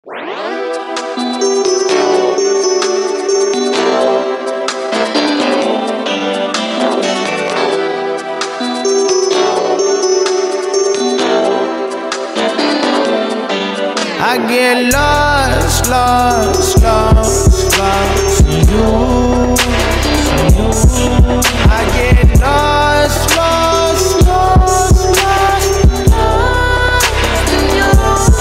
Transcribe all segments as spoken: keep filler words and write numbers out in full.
I get lost, lost, lost, lost in you. I get lost, lost, lost, lost, lost in you.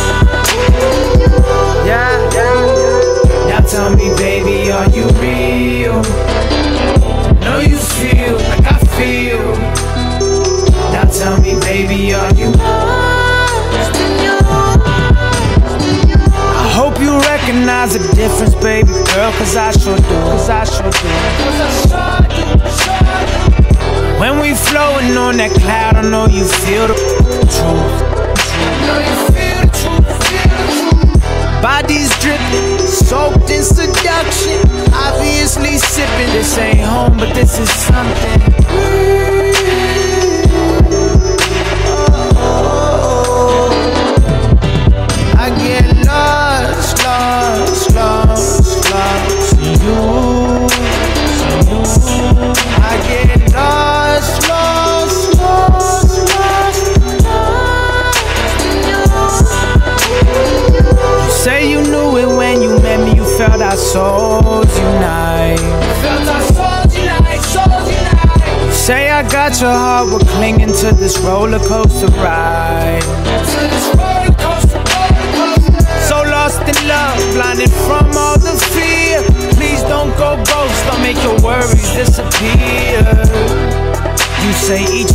Yeah, yeah. Now tell me, baby, are you real? Know you feel like I feel. Now tell me, baby, are you lost in you? I hope you recognize the difference, baby girl, cause I sure do, cause I sure do, cause I sure do, sure do. When we flowing on that cloud, I know you feel the truth. I know you feel the truth, feel the truth. Bodies dripping, soaked in seduction, obviously sipping. This ain't home, but this is something. I get lost, lost, lost, lost in you. I get lost, lost, lost, lost, lost in you. You say you knew it when you met me, you felt our souls unite. Felt our souls unite, souls unite. You say I got your heart, we're clinging to this roller coaster ride. To this roller coaster ride. So lost in love, blinded from all the fear. Please don't go ghost, don't make your worries disappear. You say each